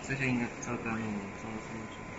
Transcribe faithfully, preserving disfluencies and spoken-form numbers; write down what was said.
最近在跟你做事情。